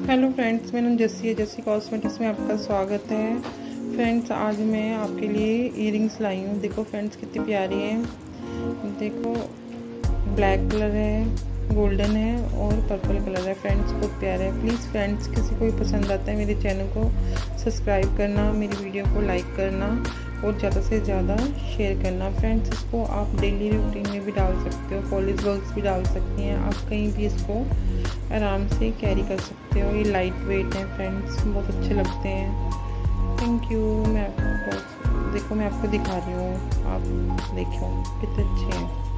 Hello friends, मेरा नाम जस्सी है। जस्सी कॉस्मेटिक्स में आपका स्वागत है। फ्रेंड्स, आज मैं आपके लिए ईयरिंग्स लाई हूँ। देखो फ्रेंड्स, कितनी प्यारी हैं। देखो, ब्लैक कलर है, गोल्डन है और पर्पल कलर है। फ्रेंड्स, बहुत प्यारा है। प्लीज़ फ्रेंड्स, किसी को भी पसंद आता है मेरे चैनल को सब्सक्राइब करना, मेरी वीडियो को लाइक करना और ज़्यादा से ज़्यादा शेयर करना। फ्रेंड्स, इसको आप डेली रूटीन में भी डाल सकते हो, कॉलेज गर्ल्स भी डाल सकती हैं। आप कहीं भी इसको आराम से कैरी कर सकते हो। ये लाइट वेट है फ्रेंड्स, बहुत अच्छे लगते हैं। Thank you. मैं आपको देखो, मैं आपको दिखा रही हूँ, आप देखो कितने अच्छे हैं।